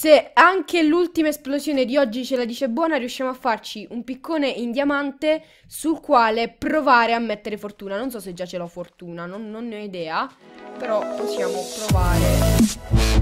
Se anche l'ultima esplosione di oggi ce la dice buona, riusciamo a farci un piccone in diamante sul quale provare a mettere fortuna. Non so se già ce l'ho fortuna, non ne ho idea, però possiamo provare.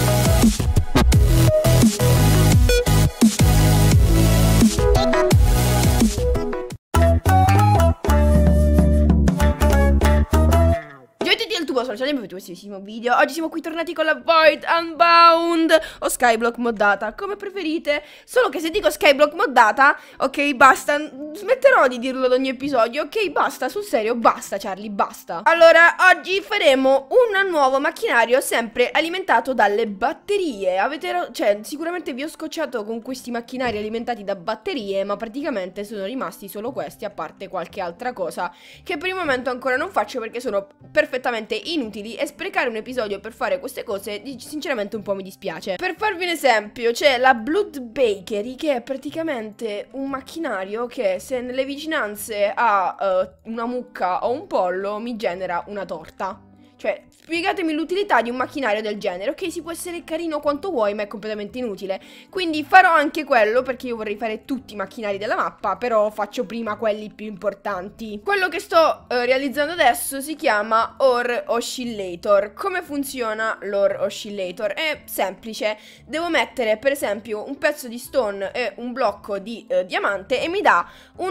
Sono ciao, benvenuti in questo video. Oggi siamo qui tornati con la Void Unbound o Skyblock moddata, come preferite. Solo che se dico Skyblock moddata, ok, basta, smetterò di dirlo ad ogni episodio. Ok, basta, sul serio, basta Charlie, basta. Allora, oggi faremo un nuovo macchinario sempre alimentato dalle batterie. Cioè, sicuramente vi ho scocciato con questi macchinari alimentati da batterie, ma praticamente sono rimasti solo questi, a parte qualche altra cosa che per il momento ancora non faccio perché sono perfettamente inutili, e sprecare un episodio per fare queste cose sinceramente un po' mi dispiace. Per farvi un esempio, c'è la Blood Bakery, che è praticamente un macchinario che, se nelle vicinanze ha una mucca o un pollo, mi genera una torta. Cioè, spiegatemi l'utilità di un macchinario del genere. Ok, si può essere carino quanto vuoi, ma è completamente inutile. Quindi farò anche quello, perché io vorrei fare tutti i macchinari della mappa, però faccio prima quelli più importanti. Quello che sto realizzando adesso si chiama Ore Oscillator. Come funziona l'Ore Oscillator? È semplice. Devo mettere, per esempio, un pezzo di stone e un blocco di diamante e mi dà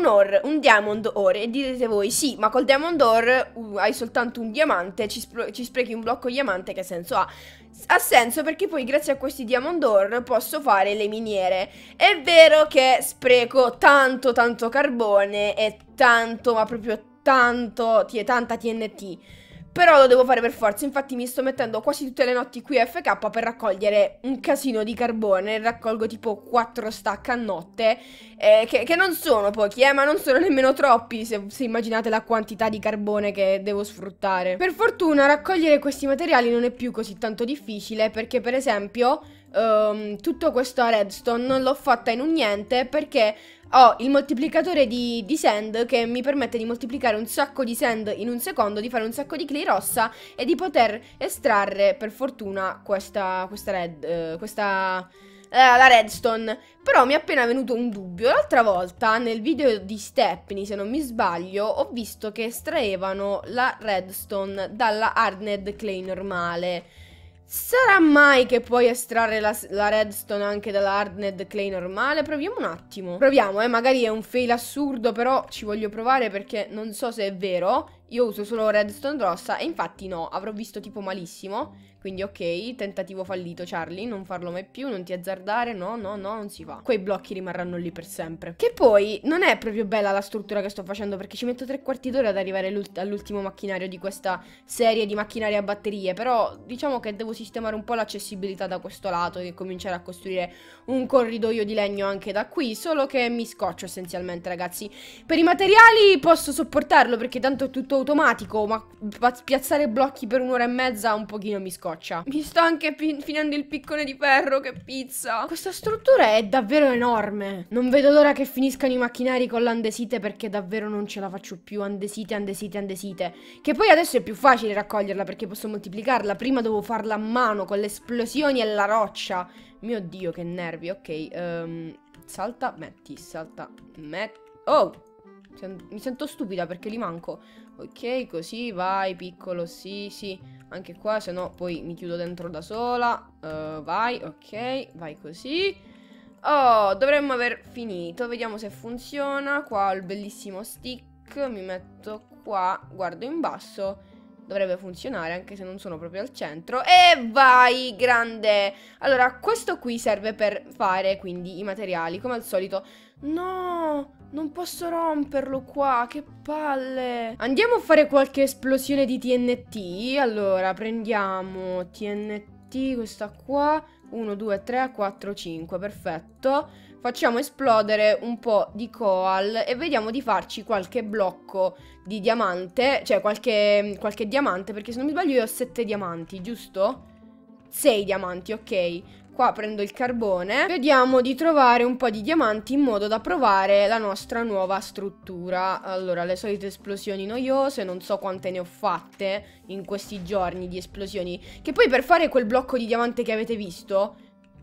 un diamond ore. E direte voi, sì, ma col diamond ore hai soltanto un diamante, ci sprechi un blocco diamante, che senso ha? Ha senso perché poi grazie a questi diamond ore posso fare le miniere. È vero che spreco tanto carbone e tanto, ma proprio tanto, tanta TNT, però lo devo fare per forza. Infatti mi sto mettendo quasi tutte le notti qui a FK per raccogliere un casino di carbone. Raccolgo tipo 4 stack a notte, che non sono pochi, ma non sono nemmeno troppi, se immaginate la quantità di carbone che devo sfruttare. Per fortuna raccogliere questi materiali non è più così tanto difficile, perché per esempio tutto questo redstone non l'ho fatta in un niente, perché ho il moltiplicatore di sand che mi permette di moltiplicare un sacco di sand in un secondo, di fare un sacco di clay rossa e di poter estrarre per fortuna la redstone. Però mi è appena venuto un dubbio. L'altra volta nel video di Stepney, se non mi sbaglio, ho visto che estraevano la redstone dalla hardened clay normale. Sarà mai che puoi estrarre la redstone anche dalla hardened clay normale? Proviamo un attimo. Proviamo, magari è un fail assurdo, però ci voglio provare perché non so se è vero. Io uso solo redstone rossa e infatti no, avrò visto tipo malissimo. Quindi ok, tentativo fallito Charlie, non farlo mai più, non ti azzardare, no, non si fa. Quei blocchi rimarranno lì per sempre. Che poi non è proprio bella la struttura che sto facendo, perché ci metto 3/4 d'ora ad arrivare all'ultimo macchinario di questa serie di macchinari a batterie. Però diciamo che devo sistemare un po' l'accessibilità da questo lato e cominciare a costruire un corridoio di legno anche da qui. Solo che mi scoccio essenzialmente, ragazzi. Per i materiali posso sopportarlo perché tanto è tutto automatico, ma piazzare blocchi per un'ora e mezza un pochino mi scoccia. Mi sto anche finendo il piccone di ferro, che pizza. Questa struttura è davvero enorme. Non vedo l'ora che finiscano i macchinari con l'andesite, perché davvero non ce la faccio più. Andesite. Che poi adesso è più facile raccoglierla perché posso moltiplicarla. Prima dovevo farla a mano con le esplosioni e la roccia. Mio Dio, che nervi. Ok, salta, metti, oh! Mi sento stupida perché li manco. Ok, così, vai, piccolo, sì. Anche qua, se no poi mi chiudo dentro da sola. Vai, ok, vai così. Oh, dovremmo aver finito. Vediamo se funziona. Qua ho il bellissimo stick. Mi metto qua, guardo in basso. Dovrebbe funzionare, anche se non sono proprio al centro. E vai, grande! Allora, questo qui serve per fare, quindi, i materiali, come al solito. No, non posso romperlo qua, che palle. Andiamo a fare qualche esplosione di TNT. Allora, prendiamo TNT, questa qua. 1, 2, 3, 4, 5, perfetto. Facciamo esplodere un po' di coal e vediamo di farci qualche blocco di diamante, cioè qualche diamante, perché se non mi sbaglio io ho 7 diamanti, giusto? 6 diamanti, ok. Qua prendo il carbone. Vediamo di trovare un po' di diamanti in modo da provare la nostra nuova struttura. Allora, le solite esplosioni noiose. Non so quante ne ho fatte in questi giorni di esplosioni. Che poi per fare quel blocco di diamante che avete visto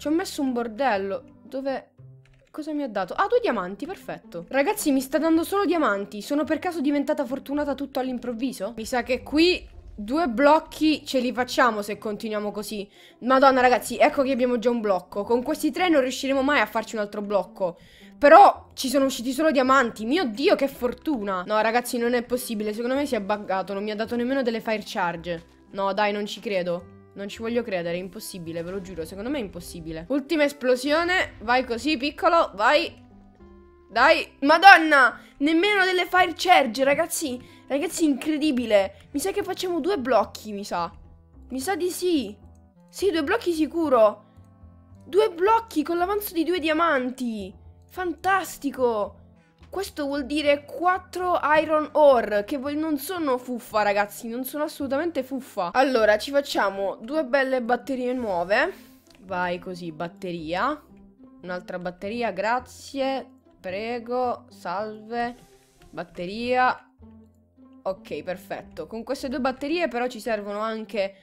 Ci ho messo un bordello. Dove... Cosa mi ha dato? Ah, 2 diamanti, perfetto. Ragazzi, mi sta dando solo diamanti. Sono per caso diventata fortunata tutto all'improvviso? Mi sa che qui 2 blocchi ce li facciamo se continuiamo così. Madonna, ragazzi, ecco che abbiamo già un blocco. Con questi 3 non riusciremo mai a farci un altro blocco. Però ci sono usciti solo diamanti. Mio Dio, che fortuna. No, ragazzi, non è possibile. Secondo me si è buggato. Non mi ha dato nemmeno delle fire charge. No, dai, non ci credo. Non ci voglio credere, è impossibile, ve lo giuro. Secondo me è impossibile. Ultima esplosione. Vai così, piccolo, vai. Dai, madonna. Nemmeno delle fire charge, ragazzi. Ragazzi, incredibile. Mi sa che facciamo 2 blocchi, mi sa. Mi sa di sì. Sì, 2 blocchi sicuro. 2 blocchi con l'avanzo di 2 diamanti. Fantastico. Questo vuol dire 4 iron ore, che non sono fuffa, ragazzi, non sono assolutamente fuffa. Allora, ci facciamo 2 belle batterie nuove. Vai così, batteria. Un'altra batteria, grazie. Prego, salve. Batteria. Ok, perfetto. Con queste 2 batterie però ci servono anche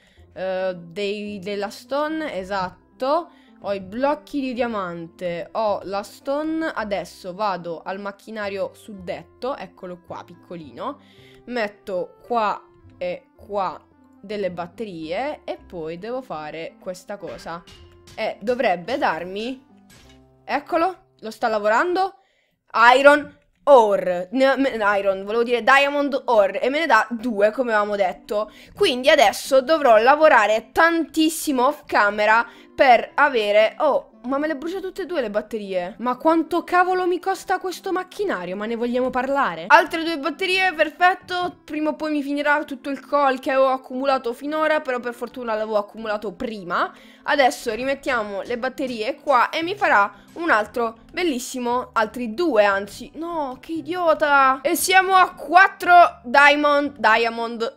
della stone, esatto. Ho i blocchi di diamante, ho la stone, adesso vado al macchinario suddetto, eccolo qua, piccolino, metto qua e qua delle batterie e poi devo fare questa cosa. E dovrebbe darmi, eccolo, lo sta lavorando, iron ore, iron, volevo dire diamond ore, e me ne dà 2 come avevamo detto. Quindi adesso dovrò lavorare tantissimo off camera per avere... Oh, ma me le brucia tutte e 2 le batterie. Ma quanto cavolo mi costa questo macchinario? Ma ne vogliamo parlare? Altre 2 batterie, perfetto. Prima o poi mi finirà tutto il coal che avevo accumulato finora, però per fortuna l'avevo accumulato prima. Adesso rimettiamo le batterie qua e mi farà un altro bellissimo, altri 2 anzi. No, che idiota. E siamo a 4 diamond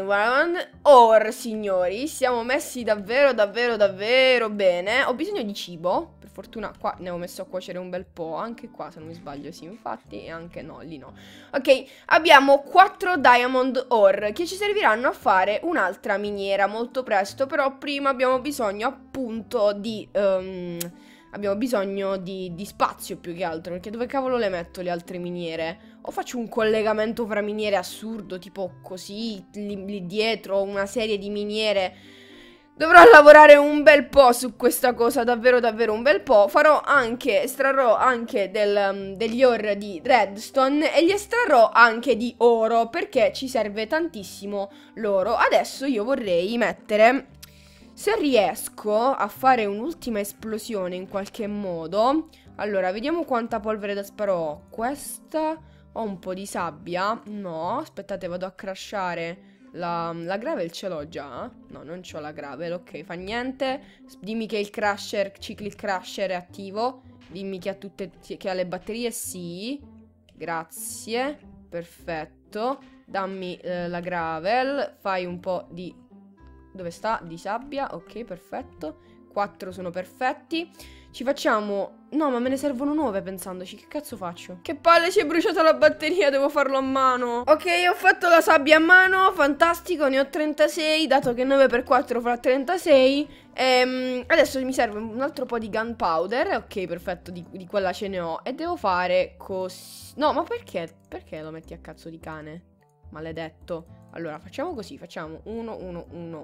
ore, signori. Siamo messi davvero bene. Ho bisogno di cibo. Per fortuna qua ne ho messo a cuocere un bel po'. Anche qua se non mi sbaglio, sì, infatti. E anche no, lì no. Ok, abbiamo 4 diamond ore che ci serviranno a fare un'altra miniera molto presto. Però prima abbiamo bisogno appunto di... abbiamo bisogno di spazio più che altro, perché dove cavolo le metto le altre miniere? O faccio un collegamento fra miniere assurdo, tipo così, lì dietro, una serie di miniere. Dovrò lavorare un bel po' su questa cosa, davvero un bel po'. Farò anche, estrarrò anche degli ore di redstone e li estrarrò anche di oro, perché ci serve tantissimo l'oro. Adesso io vorrei mettere... Se riesco a fare un'ultima esplosione in qualche modo. Allora, vediamo quanta polvere da sparo ho. Questa. Ho un po' di sabbia. No, aspettate, vado a crashare. La gravel ce l'ho già? No, non c'ho la gravel, ok, fa niente. Dimmi che il crusher, il crusher è attivo. Dimmi che ha le batterie, sì. Grazie, perfetto. Dammi la gravel. Fai un po' di... Dove sta? Di sabbia, ok, perfetto. 4 sono perfetti. Ci facciamo... No, ma me ne servono 9 pensandoci. Che cazzo faccio? Che palle, si è bruciata la batteria, devo farlo a mano. Ok, ho fatto la sabbia a mano, fantastico, ne ho 36, dato che 9 per 4 fa 36. Adesso mi serve un altro po' di gunpowder. Ok, perfetto, di quella ce ne ho. E devo fare così... No, ma perché? Perché lo metti a cazzo di cane? Maledetto. Allora, facciamo così, facciamo 1, 1, 1,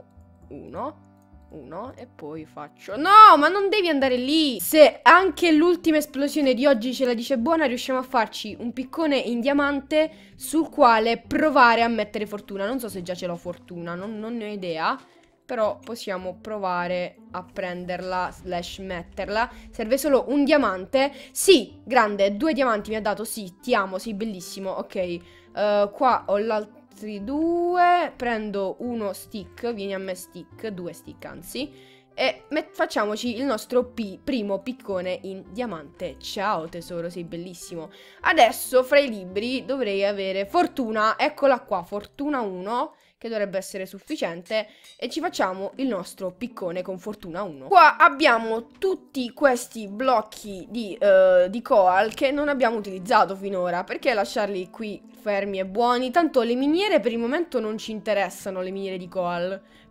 1 e poi faccio... No, ma non devi andare lì! Se anche l'ultima esplosione di oggi ce la dice buona, riusciamo a farci un piccone in diamante sul quale provare a mettere fortuna. Non so se già ce l'ho fortuna, non ne ho idea. Però possiamo provare a prenderla / metterla. Serve solo un diamante. Sì, grande, 2 diamanti mi ha dato. Sì, ti amo, sei bellissimo. Ok, qua ho l'altro. 2, prendo uno stick, vieni a me stick, 2 stick anzi, e facciamoci il nostro primo piccone in diamante. Ciao tesoro, sei bellissimo. Adesso fra i libri dovrei avere fortuna, eccola qua, fortuna 1, che dovrebbe essere sufficiente, e ci facciamo il nostro piccone con fortuna 1. Qua abbiamo tutti questi blocchi di coal che non abbiamo utilizzato finora. Perché lasciarli qui fermi e buoni? Tanto le miniere per il momento non ci interessano, le miniere di coal,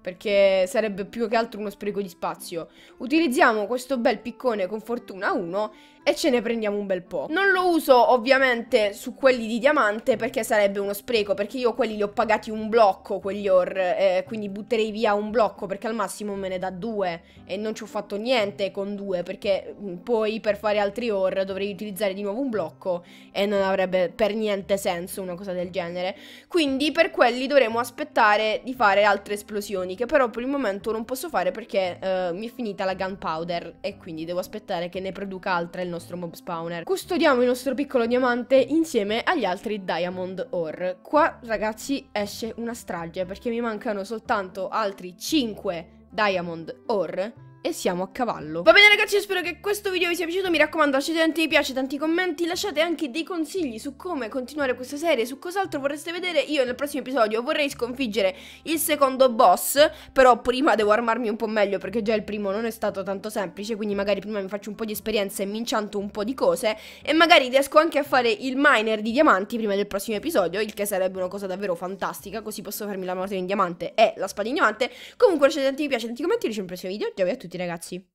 perché sarebbe più che altro uno spreco di spazio. Utilizziamo questo bel piccone con fortuna 1 e ce ne prendiamo un bel po'. Non lo uso ovviamente su quelli di diamante perché sarebbe uno spreco, perché io quelli li ho pagati un blocco, quegli ore, quindi butterei via un blocco perché al massimo me ne dà 2 e non ci ho fatto niente con 2, perché poi per fare altri ore dovrei utilizzare di nuovo un blocco e non avrebbe per niente senso una cosa del genere. Quindi per quelli dovremo aspettare di fare altre esplosioni, che però per il momento non posso fare perché mi è finita la gunpowder e quindi devo aspettare che ne produca altra il nostro mob spawner. Custodiamo il nostro piccolo diamante insieme agli altri diamond ore. Qua ragazzi esce una strage perché mi mancano soltanto altri 5 diamond ore e siamo a cavallo. Va bene ragazzi, io spero che questo video vi sia piaciuto, mi raccomando lasciate tanti mi piace, tanti commenti, lasciate anche dei consigli su come continuare questa serie, su cos'altro vorreste vedere. Io nel prossimo episodio vorrei sconfiggere il secondo boss, però prima devo armarmi un po' meglio perché già il primo non è stato tanto semplice, quindi magari prima mi faccio un po' di esperienza e mi incianto un po' di cose e magari riesco anche a fare il miner di diamanti prima del prossimo episodio, il che sarebbe una cosa davvero fantastica, così posso farmi la moto in diamante e la spada in diamante. Comunque lasciate tanti mi piace, tanti commenti, ci vediamo nel prossimo video, ciao a tutti ragazzi.